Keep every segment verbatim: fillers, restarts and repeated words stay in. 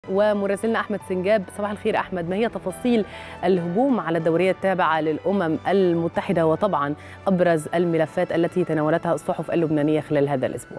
ومراسلنا أحمد سنجاب. صباح الخير أحمد، ما هي تفاصيل الهجوم على الدورية التابعة للأمم المتحدة وطبعا أبرز الملفات التي تناولتها الصحف اللبنانية خلال هذا الأسبوع؟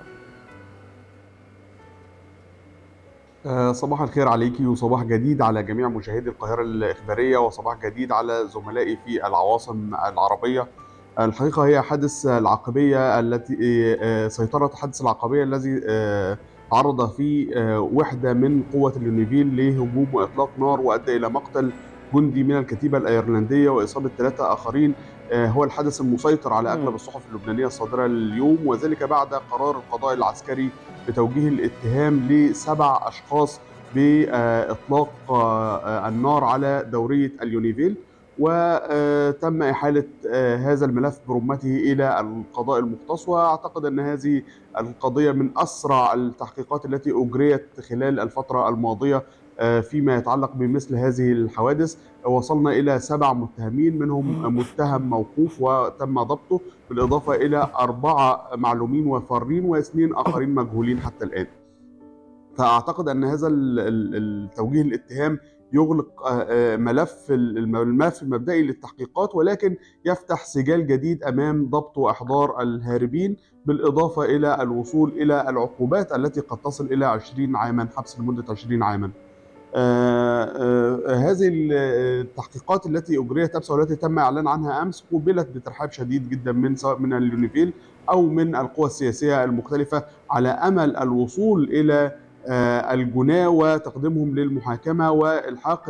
صباح الخير عليكي وصباح جديد على جميع مشاهدي القاهرة الإخبارية وصباح جديد على زملائي في العواصم العربية. الحقيقة هي حادث العقبية التي سيطرة حادث العقبية الذي تعرض فيه وحدة من قوة اليونيفيل لهجوم وإطلاق نار وأدى إلى مقتل جندي من الكتيبة الأيرلندية وإصابة ثلاثة آخرين. هو الحدث المسيطر على أغلب الصحف اللبنانية الصادرة اليوم، وذلك بعد قرار القضاء العسكري بتوجيه الاتهام لسبع أشخاص بإطلاق النار على دورية اليونيفيل، وتم إحالة هذا الملف برمته إلى القضاء المختص. وأعتقد أن هذه القضية من أسرع التحقيقات التي أجريت خلال الفترة الماضية فيما يتعلق بمثل هذه الحوادث. وصلنا إلى سبع متهمين، منهم متهم موقوف وتم ضبطه، بالإضافة إلى أربعة معلومين وفارين واثنين آخرين مجهولين حتى الآن. فأعتقد أن هذا التوجيه الاتهام يغلق ملف الملف المبدئي للتحقيقات، ولكن يفتح سجال جديد أمام ضبط وإحضار الهاربين، بالإضافة إلى الوصول إلى العقوبات التي قد تصل إلى عشرين عاما حبس لمدة عشرين عاما. آه آه هذه التحقيقات التي أجريت أمس والتي تم إعلان عنها أمس قوبلت بترحاب شديد جدا من سواء من اليونيفيل أو من القوى السياسية المختلفة، على أمل الوصول إلى آه الجناة وتقديمهم للمحاكمة وإلحاق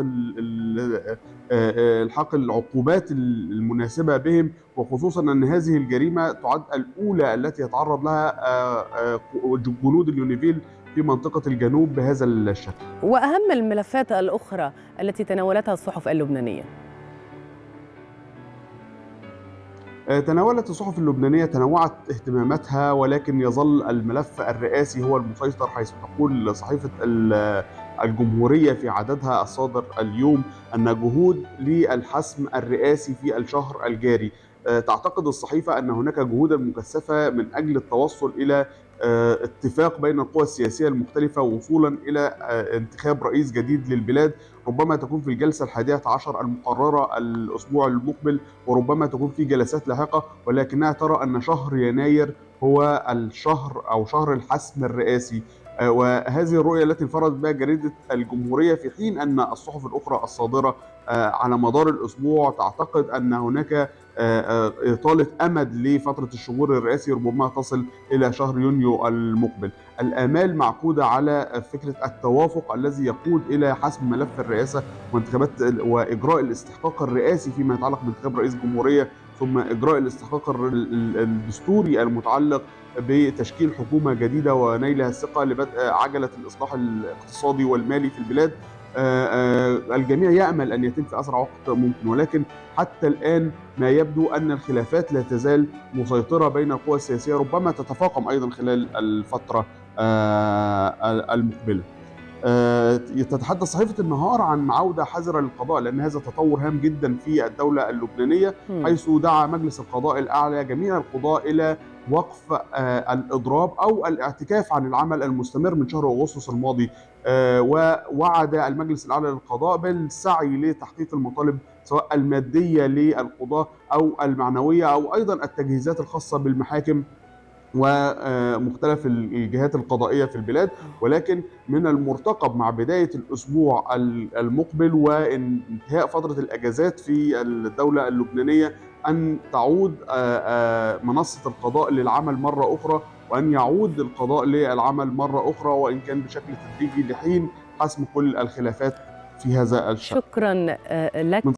إلحاق العقوبات المناسبة بهم، وخصوصا أن هذه الجريمة تعد الأولى التي يتعرض لها آه جنود اليونيفيل في منطقة الجنوب بهذا الشكل. وأهم الملفات الأخرى التي تناولتها الصحف اللبنانية؟ تناولت الصحف اللبنانية تنوعت اهتماماتها، ولكن يظل الملف الرئاسي هو المسيطر، حيث تقول صحيفة الجمهورية في عددها الصادر اليوم أن جهود للحسم الرئاسي في الشهر الجاري. تعتقد الصحيفة أن هناك جهودا مكثفة من أجل التوصل إلى اتفاق بين القوى السياسية المختلفة وصولا إلى انتخاب رئيس جديد للبلاد، ربما تكون في الجلسة الحادية عشر المقررة الأسبوع المقبل، وربما تكون في جلسات لاحقة، ولكنها ترى أن شهر يناير هو الشهر أو شهر الحسم الرئاسي. وهذه الرؤية التي انفردت بها جريدة الجمهورية، في حين أن الصحف الأخرى الصادرة على مدار الأسبوع تعتقد أن هناك إطالة أمد لفترة الشهور الرئاسي ربما تصل إلى شهر يونيو المقبل. الآمال معقودة على فكرة التوافق الذي يقود إلى حسم ملف الرئاسة وانتخابات وإجراء الاستحقاق الرئاسي فيما يتعلق بانتخاب رئيس جمهورية، ثم إجراء الاستحقاق الدستوري المتعلق بتشكيل حكومة جديدة ونيلها الثقة لبدء عجلة الإصلاح الاقتصادي والمالي في البلاد. الجميع يأمل أن يتم في أسرع وقت ممكن، ولكن حتى الآن ما يبدو أن الخلافات لا تزال مسيطرة بين القوى السياسية، ربما تتفاقم أيضا خلال الفترة المقبلة. تتحدث صحيفة النهار عن عودة حذرة للقضاء، لأن هذا تطور هام جدا في الدولة اللبنانية، حيث دعا مجلس القضاء الأعلى جميع القضاة إلى وقف الإضراب أو الاعتكاف عن العمل المستمر من شهر أغسطس الماضي. ووعد المجلس الأعلى للقضاء بالسعي لتحقيق المطالب سواء المادية للقضاة أو المعنوية أو أيضا التجهيزات الخاصة بالمحاكم ومختلف الجهات القضائية في البلاد. ولكن من المرتقب مع بداية الأسبوع المقبل وانتهاء فترة الأجازات في الدولة اللبنانية أن تعود منصة القضاء للعمل مرة أخرى، وأن يعود القضاء للعمل مرة أخرى، وإن كان بشكل تدريجي لحين حسم كل الخلافات في هذا الشأن. شكرا لك.